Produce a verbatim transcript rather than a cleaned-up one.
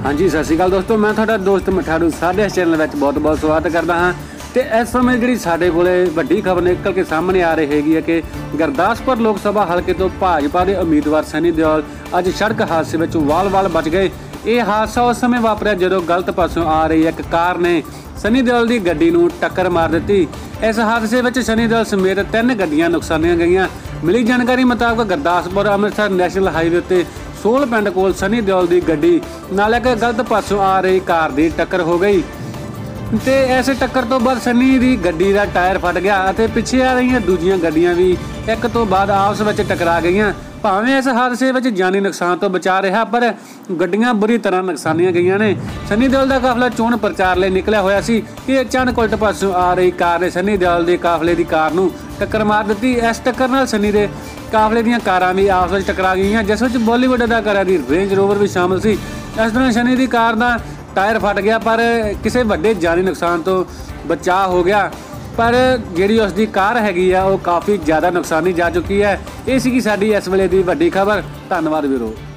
हाँ जी, सत श्री अकाल दोस्तों, मैं थोड़ा दोस्त मठारू साडे चैनल में बहुत बहुत स्वागत करता हाँ। तो इस समय जी साढ़े को वड्डी खबर निकल के सामने आ रही हैगी है कि गुरदासपुर लोक सभा हल्के तो भाजपा के उम्मीदवार सनी देओल अज सड़क हादसे में वाल वाल बच गए। ये हादसा उस समय वापरिया जो गलत पासों आ रही एक कार ने सनी देओल की गड्डी नूं टक्कर मार दी। इस हादसे में सनी देओल समेत तीन गड्डियां नुकसानियां गईयां। मिली जानकारी मुताबिक गुरदासपुर अमृतसर नैशनल हाईवे उत्ते सोल पिंड कोल सनी देओल की गड्डी नाल एक गलत पासों आ रही कार की टक्कर हो गई। तो इस टक्कर तो बाद सनी की गड्डी का टायर फट गया और पिछे आ रही दूजियां गड्डियां भी एक तो बाद आपस में टकरा गई। भावें इस हादसे में जानी नुकसान तो बचा रहा पर गड्डियां बुरी तरह नुकसानियां गई ने। सनी देओल का काफिला चोण प्रचार लिए निकलिया होया सी कि अचानक उल्ट पासों आ रही कार ने सनी देओल के काफिले की कार नूं टक्कर मार दी। इस टक्कर नाल सनी दे काफिले दी कारां भी आपस में टकरा गई, जिस विच बॉलीवुड अदाकारा दी रेंज रोवर भी शामिल सी। इस दौरान सनी की कार का टायर फट गया पर किसी वड्डे जानी नुकसान तो बचाव हो गया, पर जी उसकी कार हैगी है वो काफ़ी ज़्यादा नुकसानी जा चुकी है। ये सी साडी इस वेले दी वड्डी खबर। धन्यवाद वीरो।